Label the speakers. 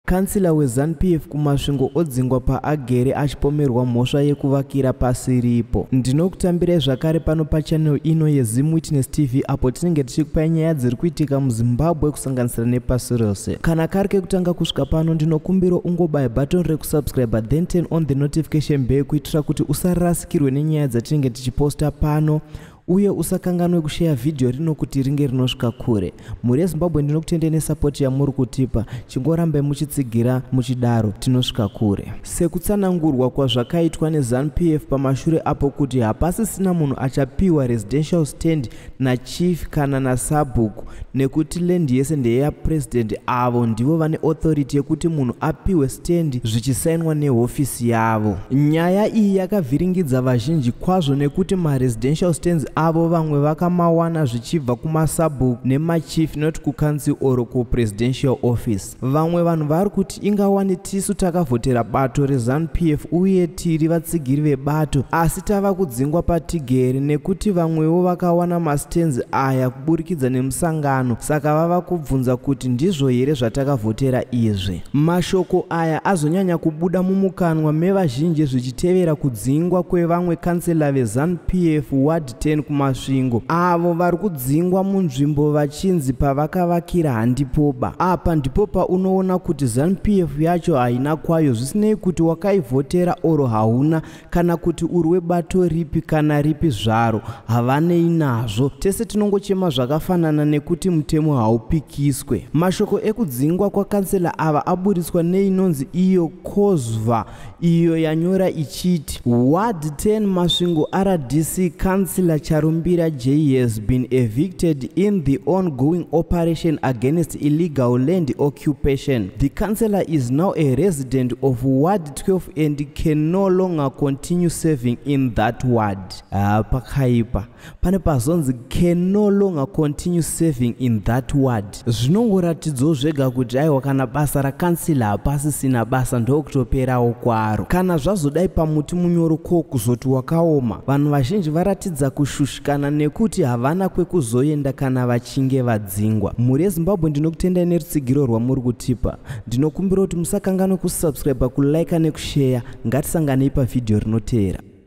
Speaker 1: Councilor weZanu-PF kuMasvingo odzingwa paagere achipomerwa mhosva yekuvakira pasiripo. Ndinokutambirai zvakare pano pachannel ino yeZim Witness TV apo tinenge tichikupai nyaya dziri kuitika muZimbabwe kusanganisira nepasi rose. Kana kari kekutanga kusvika pano ndinokumbira ungobaya button rekusubscribe then turn on the notification bell kuitira kuti usarasikirwe nenyaya dzatinenge tichiposta pano. Uye usakanganwe kushare video rino kuti ringe rinosvika kure. Muri Zimbabwe ndinokutendai nesupport yamuri kutipa. Chingorambai muchitsigira muchidaro tinosvika kure. Sekutsanangurwa kwazvakaitwa neZanu-PF pamashure apo kuti hapasisina munhu achapiwa residential stand nachief kana nasabhuku nekuti land yese ndeya president avo ndivo vane authority yekuti munhu apiwe stand zvichisainwa nehofisi yavo. Nyaya iyi yakavhiringidza vazhinji kwazvo nekuti ma-residential stands avo vamwe vakamawana zvichibva kumasabhuku nemachief not kuCouncilor kupresidential office. Vamwe vanhu vari kuti ingawani tisu takavhotera bato reZanu-PF uye tiri vatsigiri vebato asi tava kudzingwa patigere nekuti vamwewo vakawana mastands aya kuburikidza nemusangano saka vava kubvunza kuti ndizvo here zvatakavhotera izvi. Mashoko aya azonyanya kubuda mumukanwa mevazhinji zvichitevera kudzingwa kwevamwe councilor veZanu-PF ward 10 kuMasvingo avo vari kudzingwa munzvimbo vachinzi pavakavakira handipoba. Apa ndipo paunoona kuti Zanu-PF yacho haina kwayo zvisinei kuti wakaivhotera oro hauna kana kuti uri webato ripi kana ripi zvaro havanei nazvo. Tese tinongochema zvakafanana nekuti mutemo haupikiswe. Mashoko ekudzingwa kwaCouncilor ava aburitswa neinonzi iyo kozva iyo yanyora ichiti Ward 10 Masvingo RDC Councilor Charumbira J has been evicted in the ongoing operation against illegal land occupation. The councillor is now a resident of Ward 12 and can no longer continue serving in that ward. Pakaipa. Pane pazonzi can no longer continue serving in that ward. Zvinongoratidzo zvega kuti aiwa kana basa raCouncilor hapasisina basa ndokutoperawo kwaro. Kana zvazodai pamuti munyoro kuzoti wakaoma, vanhu vazhinji varatidza kushushikana nekuti havana kwekuzoenda kana vachinge vadzingwa. Muri Zimbabwe ndinokutendai nerutsigiro rwamuri kutipa. Ndinokumbira kuti musakanganwe kusubscribe, kulike nekushare. Ngatisanganei pavidhio rinoteera.